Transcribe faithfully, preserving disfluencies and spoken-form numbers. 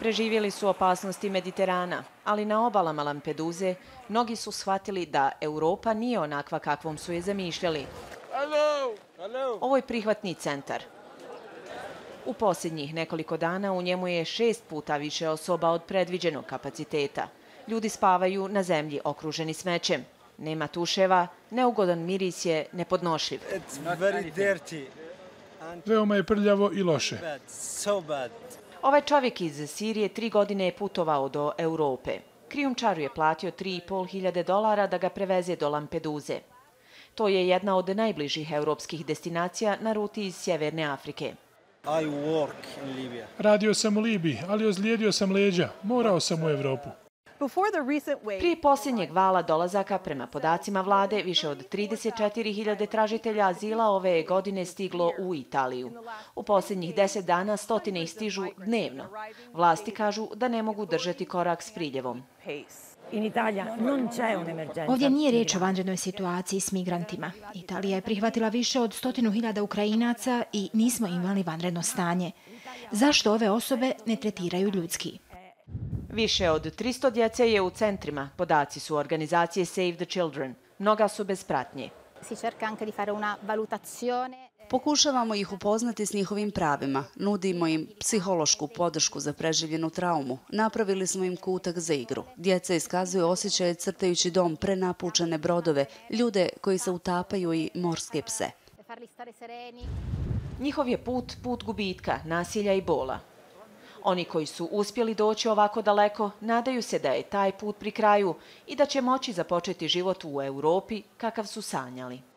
Preživjeli su opasnosti Mediterana, ali na obalama Lampeduze mnogi su shvatili da Europa nije onakva kakvom su je zamišljali. Ovo je prihvatni centar. U posljednjih nekoliko dana u njemu je šest puta više osoba od predviđenog kapaciteta. Ljudi spavaju na zemlji okruženi smećem. Nema tuševa, neugodan miris je nepodnošljiv. Veoma je prljavo i loše. Ovaj čovjek iz Sirije tri godine je putovao do Europe. Krijumčaru je platio tri i pol hiljade dolara da ga preveze do Lampeduze. To je jedna od najbližih europskih destinacija na ruti iz Sjeverne Afrike. Radio sam u Libiji, ali ozlijedio sam leđa. Morao sam u Evropu. Prije posljednjeg vala dolazaka, prema podacima vlade, više od trideset četiri hiljade tražitelja azila ove je godine stiglo u Italiju. U posljednjih deset dana stotine ih stižu dnevno. Vlasti kažu da ne mogu držati korak s priljevom. Ovdje nije riječ o vanrednoj situaciji s migrantima. Italija je prihvatila više od stotinu hiljada Ukrajinaca i nismo imali vanredno stanje. Zašto ove osobe ne tretiraju ljudski? Više od tristo djece je u centrima, podaci su organizacije Save the Children. Mnoga su bez pratnje. Pokušavamo ih upoznati s njihovim pravima, nudimo im psihološku podršku za preživljenu traumu, napravili smo im kutak za igru. Djeca iskazuju osjećaje crtajući dom, prenapučene brodove, ljude koji se utapaju i morske pse. Njihov je put put gubitka, nasilja i bola. Oni koji su uspjeli doći ovako daleko, nadaju se da je taj put pri kraju i da će moći započeti život u Europi kakav su sanjali.